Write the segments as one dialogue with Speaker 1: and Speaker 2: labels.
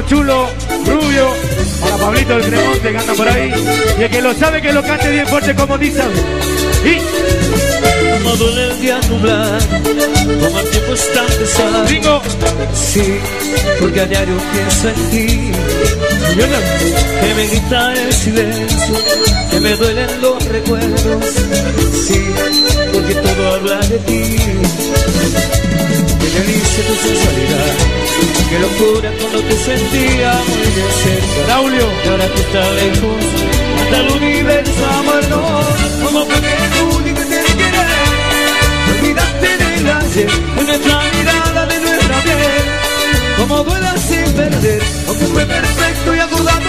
Speaker 1: chulo, rubio, para Pablito el Cremonte que anda por ahí. Y el que lo sabe que lo cante bien fuerte como dice. Y
Speaker 2: como duele el día nublar, como el tiempo es tan pesado.
Speaker 1: Ringo.
Speaker 2: Sí, porque a diario pienso en ti, que me grita el silencio, que me duelen los recuerdos. Sí, porque todo habla de ti. Que delicia tu sensualidad, que locura cuando te sentía muy de cerca.
Speaker 1: Braulio.
Speaker 2: Y ahora tú estás lejos, hasta el universo amorno. Como porque tú ni que te quieres, olvidaste del ayer, de nuestra mirada, de nuestra piel. Como duela sin perder, aunque fue perfecto y acordado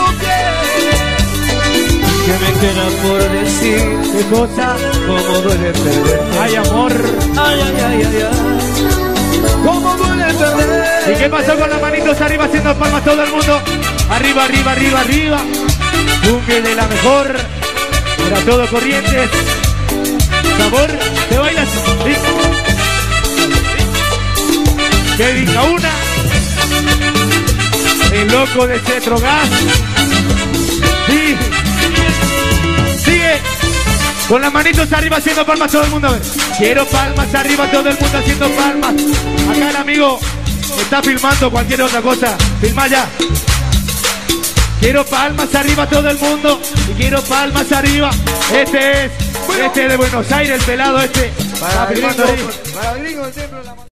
Speaker 2: que me queda por decir.
Speaker 1: ¿Qué cosa?
Speaker 2: Como duele perder.
Speaker 1: Ay, amor.
Speaker 2: Ay, ay, ay, ay, ay. Como duele perder.
Speaker 1: ¿Y qué pasó con las manitos arriba haciendo palmas todo el mundo? Arriba, arriba, arriba, arriba. Cumbia de la mejor. Para todo Corrientes. Sabor, ¿te bailas? ¿Sí? Kevin Gauna. El loco de Cetrogas. Sí. Sigue. Con las manitos arriba haciendo palmas todo el mundo. A ver. Quiero palmas arriba todo el mundo haciendo palmas. Acá el amigo está filmando cualquier otra cosa. Filma ya. Quiero palmas arriba todo el mundo. Y quiero palmas arriba. Este es de Buenos Aires, el pelado este. Está filmando ahí.
Speaker 3: Para gringo el templo.